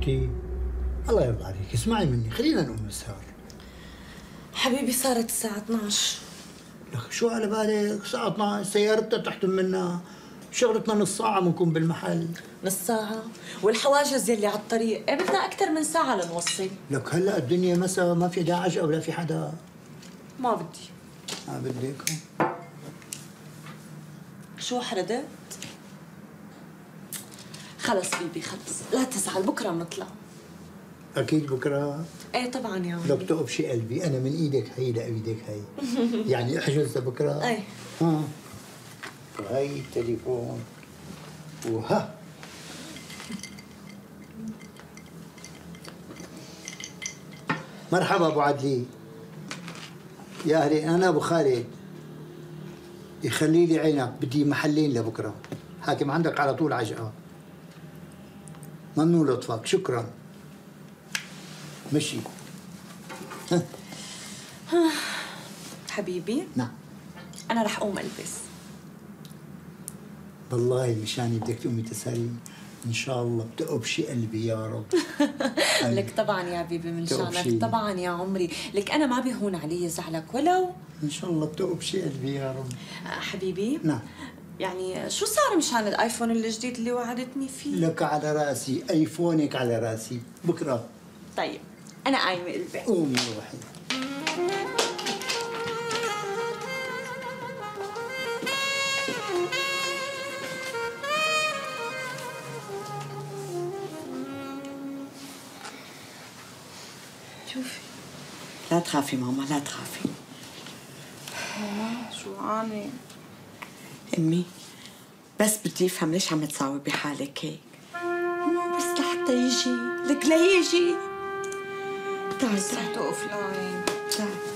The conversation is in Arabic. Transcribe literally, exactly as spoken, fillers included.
حبيبتي الله يرضى عليك اسمعي مني، خلينا نقوم نسهر. حبيبي صارت الساعة اثنعش. لك شو على بالك؟ الساعة اثنعش سيارتنا تحت منا، شغلتنا نص ساعة بنكون بالمحل. نص ساعة؟ والحواجز يلي على الطريق، إيه بدنا أكثر من ساعة لنوصل. لك هلا الدنيا مسا ما في داعي ولا في حدا. ما بدي. ما بدك؟ شو حردت؟ خلص بيبي خلص، لا تزعل، بكرة بنطلع. أكيد بكرة؟ إيه طبعا يا عمي. لك تقبشي قلبي، أنا من إيدك هي لإيدك هي. يعني احجز لبكرة؟ إيه. ها وهي التليفون وها مرحبا ابو عدلي. يا اهلي انا ابو خالد. يخلي لي عينك، بدي محلين لبكره، حاكم عندك على طول عجقه. ممنون لطفك، شكرا. مشي. حبيبي. نعم. انا رح اقوم البس. والله مشان بدك تقومي تسهري ان شاء الله بتقبشي قلبي يا رب. لك طبعا يا حبيبي من شانك، طبعا يا عمري، لك انا ما بيهون علي زعلك ولو. ان شاء الله بتقبشي قلبي يا رب. حبيبي. نعم. يعني شو صار مشان الايفون الجديد اللي وعدتني فيه؟ لك على راسي، ايفونك على راسي، بكره. طيب انا قايمه قلبي. قومي روحي. شوفي. لا تخافي ماما، لا تخافي. ماما شو عاني؟ امي بس بدي افهم ليش عم تساوي بحالك هيك. بس لحتى يجي، لك ليجي. تعي تعي توقف لاين. تعي.